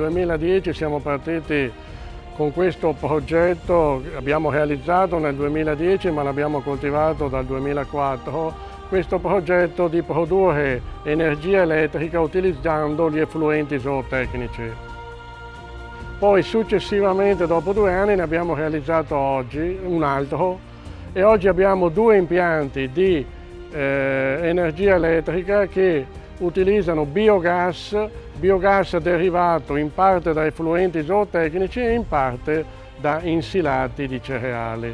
2010 siamo partiti con questo progetto, abbiamo realizzato nel 2010 ma l'abbiamo coltivato dal 2004, questo progetto di produrre energia elettrica utilizzando gli effluenti zootecnici. Poi successivamente, dopo 2 anni, ne abbiamo realizzato oggi un altro e oggi abbiamo 2 impianti di energia elettrica che utilizzano biogas derivato in parte da effluenti zootecnici e in parte da insilati di cereali.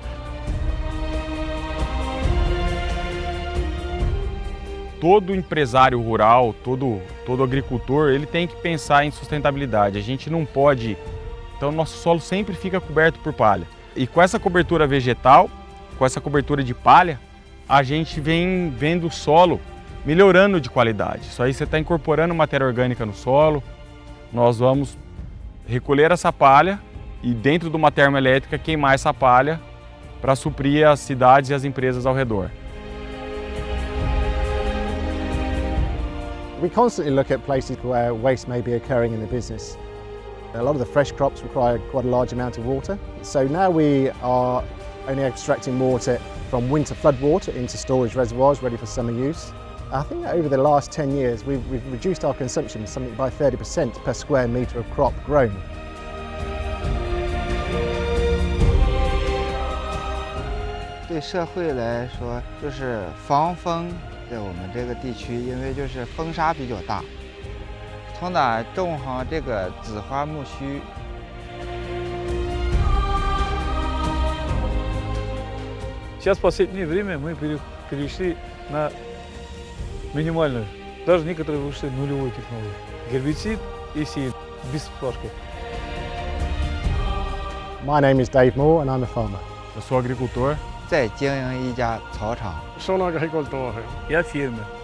Todo empresário rural, todo agricultor, ele tem que pensar em sustentabilidade. A gente não pode, então nosso solo sempre fica coberto por palha. E com essa cobertura vegetal, com essa cobertura de palha, a gente vem vendo o solo melhorando de qualidade. Isso aí você está incorporando matéria orgânica no solo. Nós vamos recolher essa palha e dentro de uma termoelétrica queimar essa palha para suprir as cidades e as empresas ao redor. We constantly look at places where waste may be occurring in the business. A lot of the fresh crops require quite a large amount of water. So now we are only extracting water from winter flood water into storage reservoirs ready for summer use. I think over the last 10 years we've reduced our consumption something by 30% per square metre of crop grown. 对社会来说，就是防风，在我们这个地区，因为就是风沙比较大，从哪种上这个紫花苜蓿。 Сейчас в последнее время мы перешли на минимальную, даже некоторые вышли нулевой технологии. Гербицид и сеяние, без вспашки. My name is Dave Moore and I'm a farmer. Eu sou agricultor. 在经营一家草场。 Sono agricoltore. Я фермер.